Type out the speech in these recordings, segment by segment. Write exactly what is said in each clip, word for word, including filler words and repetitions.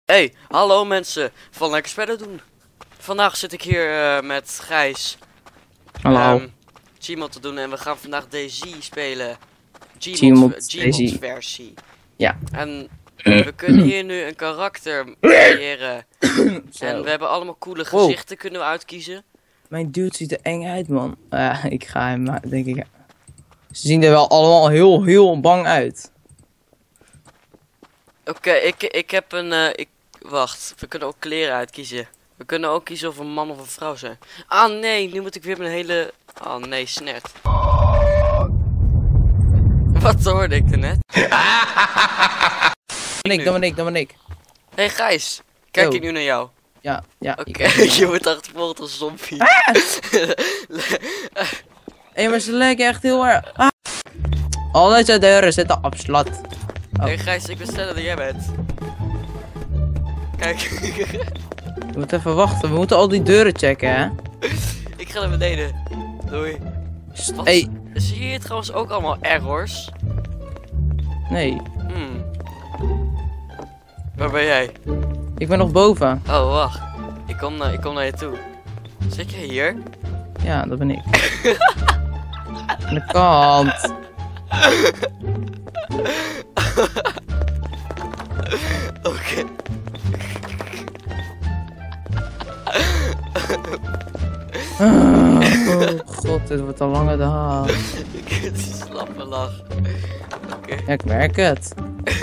Hey, hallo mensen van Lekker Spellen doen. Vandaag zit ik hier uh, met Gijs. Hallo. Um, Gmod te doen en we gaan vandaag D Z spelen. Gmod Gmod versie. Ja. En we kunnen hier nu een karakter creëren. En we hebben allemaal coole gezichten wow. kunnen we uitkiezen. Mijn dude ziet er eng uit, man. Uh, ik ga hem, denk ik. Ze zien er wel allemaal heel, heel bang uit. Oké, okay, ik, ik heb een... Uh, ik, wacht, we kunnen ook kleren uitkiezen. We kunnen ook kiezen of we een man of een vrouw zijn. Ah nee, nu moet ik weer mijn hele... Oh nee, snert. Wat hoorde ik er net? Nick, dan ben ik, dan ben ik. Hé hey, Gijs, kijk Yo. ik nu naar jou? Ja, ja. Oké, okay. Je wordt achtervolgd als zombie. Ah! Hé, maar ze lijken echt heel erg... Ah. Alle zijn deuren zitten op slot. Oh. Hé hey, Gijs, ik ben sneller dan jij bent. Kijk. We moeten even wachten, we moeten al die deuren checken, hè? Ik ga naar beneden. Doei. Wat? Hey. Zie je hier trouwens ook allemaal errors? Nee. Hmm. Waar ben jij? Ik ben nog boven. Oh, wacht. Ik kom, uh, ik kom naar je toe. Zit jij hier? Ja, dat ben ik. Aan de kant. Oké. Okay. Oh god, dit wordt een lange dag. Ik heb die slappe lach. Oké. Ja, ik merk het.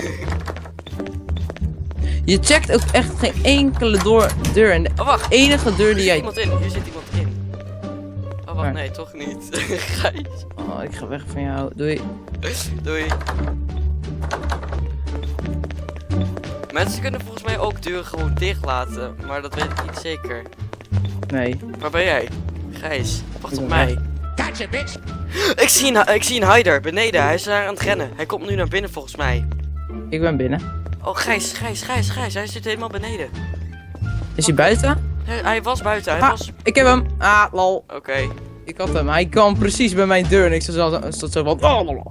Je checkt ook echt geen enkele door deur. En de oh, wacht. enige deur die jij... Hier zit iemand in, hier zit iemand in. Oh, wacht, nee, toch niet. Gijs. Oh, ik ga weg van jou. Doei. Doei. Mensen kunnen volgens mij ook deuren gewoon dicht laten, maar dat weet ik niet zeker. Nee. Waar ben jij? Gijs, wacht op mij. Gotcha, bitch. Ik zie een, ik zie een hider beneden, hij is daar aan het rennen. Hij komt nu naar binnen volgens mij. Ik ben binnen. Oh, Gijs, Gijs, Gijs, Gijs, hij zit helemaal beneden. Is hij buiten? Hij, hij was buiten, hij ha, was... Ik heb hem! Ah, lol. Oké. Okay. Ik had hem, hij kwam precies bij mijn deur en ik zat zo, zo van... Oh, lol.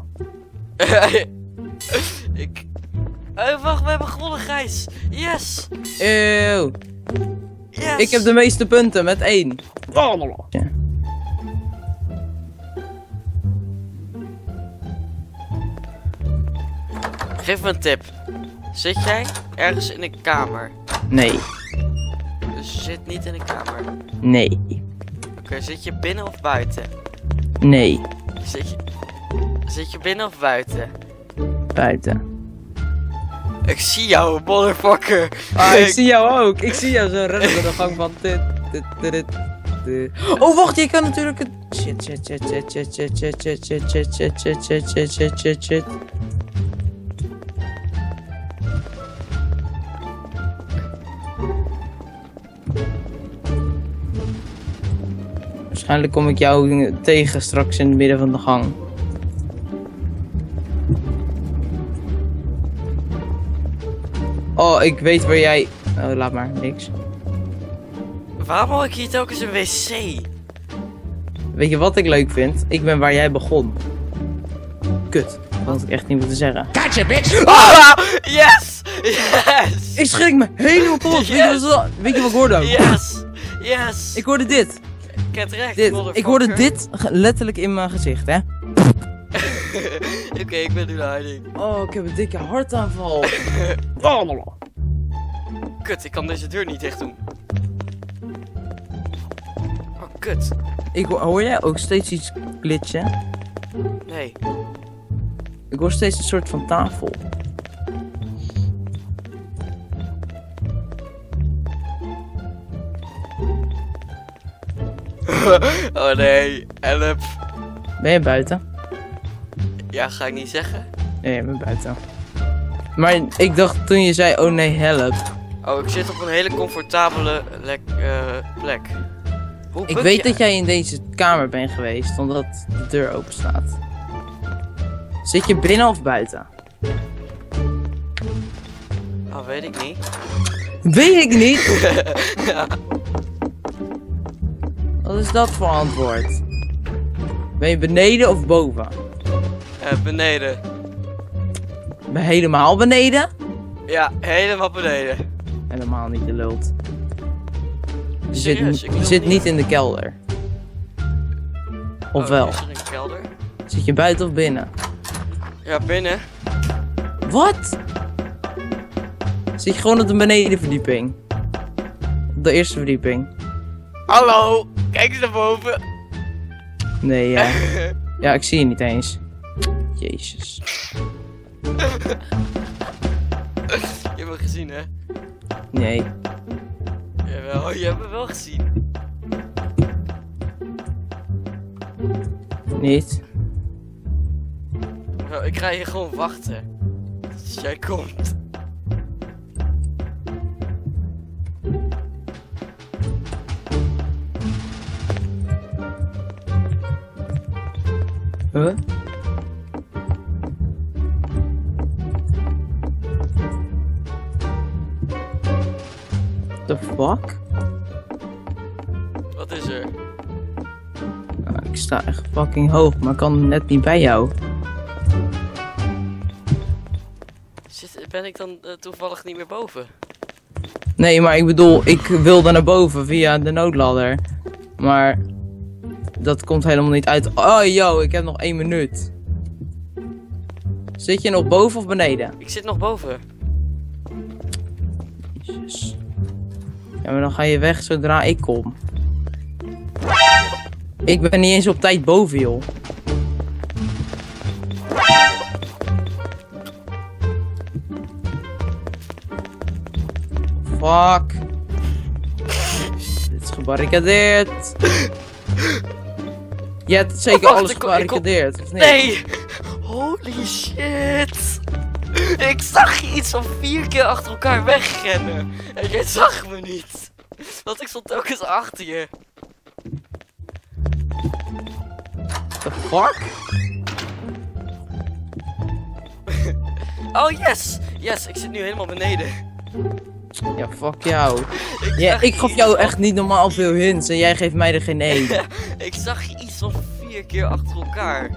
ik... Uh, wacht, we hebben gewonnen, Gijs! Yes! Eeuw. Yes! Ik heb de meeste punten met één. Oh, lol. Ja. Geef me een tip. Zit jij ergens in een kamer? Nee. Dus je zit niet in een kamer? Nee. Oké, okay, zit je binnen of buiten? Nee. Zit je... Zit je binnen of buiten? Buiten. Ik zie jou, motherfucker! Ah, ik zie jou ook. Ik zie jou zo rennen door de gang van dit, dit, dit, dit, dit. Oh, wacht, je kan natuurlijk het... Shit, shit, shit, shit, shit, shit, shit, shit, shit, shit, shit, shit, shit, shit, shit, shit, shit. Waarschijnlijk kom ik jou tegen straks in het midden van de gang. Oh, ik weet waar jij... Oh, laat maar, niks. Waarom hoor ik hier telkens een wc? Weet je wat ik leuk vind? Ik ben waar jij begon. Kut, dat had ik echt niet moeten zeggen. Gotcha, bitch! Oh, yes! Yes! Ik schrik me helemaal kapot. Yes. Weet, je weet je wat ik hoorde ook? Yes! Yes! Ik hoorde dit. Get recht, dit. Ik hoorde dit letterlijk in mijn gezicht, hè? Oké, okay, ik ben nu naar hiding. Oh, ik heb een dikke hartaanval. Oh, kut, ik kan deze deur niet dicht doen. Oh, kut. Ik hoor, hoor jij ook steeds iets glitchen? Nee. Ik hoor steeds een soort van tafel. Oh nee, help. Ben je buiten? Ja, ga ik niet zeggen. Nee, ik ben buiten. Maar ik dacht toen je zei, oh nee, help. Oh, ik zit op een hele comfortabele lek, uh, plek. Hoe ik weet je? dat jij in deze kamer bent geweest, omdat de deur open staat. Zit je binnen of buiten? Oh, weet ik niet. Weet ik niet? Ja. Wat is dat voor antwoord? Ben je beneden of boven? Uh, beneden. Ben je helemaal beneden? Ja, helemaal beneden. helemaal niet, je lult. Je Serieus, zit, ik je lul zit niet. niet in de kelder. Of Oh, wel? is er een kelder? Zit je buiten of binnen? Ja, binnen. Wat? Zit je gewoon op de benedenverdieping? Op de eerste verdieping? Hallo, kijk eens naar boven. Nee, ja. Ja, ik zie je niet eens. Jezus. Je hebt me gezien, hè? Nee. Jawel, je hebt me wel gezien. Niet. Wel, ik ga hier gewoon wachten. Tot jij komt. Huh? The fuck? Wat is er? Nou, ik sta echt fucking hoog, maar ik kan net niet bij jou. Zit, ben ik dan uh, toevallig niet meer boven? Nee, maar ik bedoel, ik wilde naar boven via de noodladder. Maar dat komt helemaal niet uit. Oh, yo, ik heb nog één minuut. Zit je nog boven of beneden? Ik zit nog boven. Jezus. Ja, maar dan ga je weg zodra ik kom. Ik ben niet eens op tijd boven, joh. Fuck. Dit is gebarricadeerd. Je hebt zeker Oh, wacht, alles ik kom- ik kom- gebarricadeerd, of niet? Nee! Holy shit! Ik zag je iets van vier keer achter elkaar wegrennen. En jij zag me niet. Want ik stond telkens achter je. The fuck? Oh yes! Yes, ik zit nu helemaal beneden. Ja, fuck jou. Ik, Ja, zag ik je gaf iets jou van- echt niet normaal veel hints en jij geeft mij er geen één. Ik zag je iets van vier keer achter elkaar.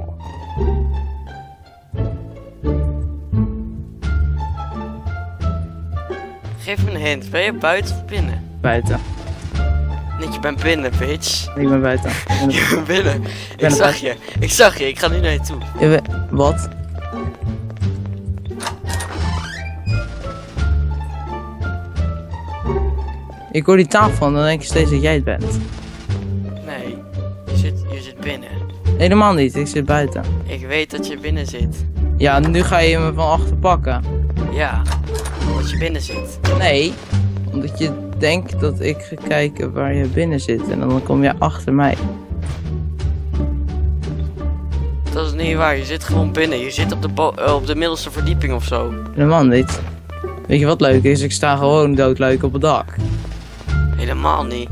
Geef me een hint. Ben je buiten of binnen? Buiten. Nee, je bent binnen, bitch. Ik ben buiten. Ik ben Je bent binnen. Ik ben zag buiten. je. Ik zag je. Ik ga nu naar je toe. Je bent- Wat? Ik hoor die tafel en dan denk ik steeds dat jij het bent. Nee. Je zit, je zit binnen. Helemaal niet, ik zit buiten. Ik weet dat je binnen zit. Ja, nu ga je me van achter pakken. Ja. Omdat je binnen zit. Nee, omdat je denkt dat ik ga kijken waar je binnen zit en dan kom je achter mij. Dat is niet waar. Je zit gewoon binnen. Je zit op de, bo- eh, op de middelste verdieping of zo. Helemaal niet. Weet je wat leuk is? Ik sta gewoon doodleuk op het dak. Helemaal niet.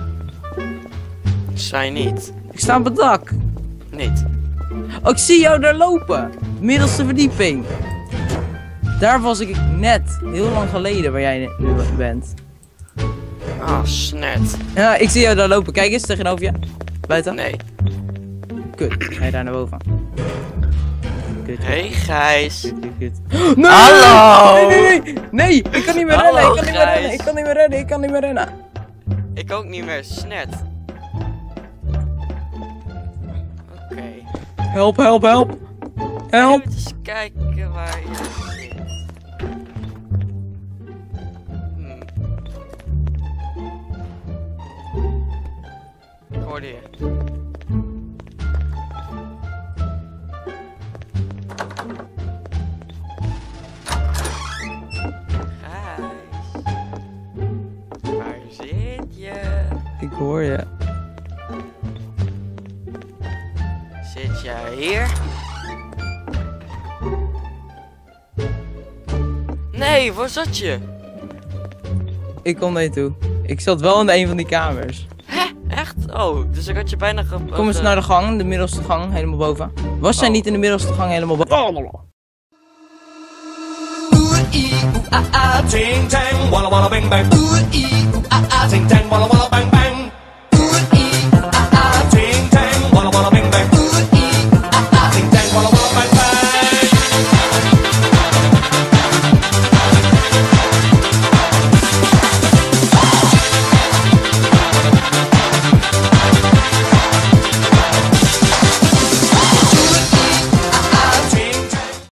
Zij niet. Ik sta op het dak. Niet. Oh, ik zie jou daar lopen. Middelste verdieping. Daar was ik net, heel lang geleden, waar jij nu bent. Ah, snet. Ja, ik zie jou daar lopen. Kijk eens, tegenover je. Buiten. Nee. Kut, ga je daar naar boven. Kut, kut, Hey Gijs. kut, kut, kut. Nee! Hallo! Nee, nee, nee! Nee, ik kan niet meer Hallo, rennen, ik kan niet meer Gijs. rennen, ik kan niet meer rennen, ik kan niet meer rennen. Ik ook niet meer. Snet. Oké. Help, help, help. Help. Even eens kijken waar je zit. Hmm. Ik hoorde je. Gijs. Waar zit je? Ik hoor je. Zit jij hier? Nee, waar zat je? Ik kom naar je toe. Ik zat wel in een van die kamers. Hè? Echt? Oh, dus ik had je bijna ge... Kom eens naar de gang, de middelste gang, helemaal boven. Was zij Oh. niet in de middelste gang helemaal boven? Ooh ee ooh ah ah, ting tang, walla walla bang bang. Ooh ee ooh ah ah, ting tang, walla walla bang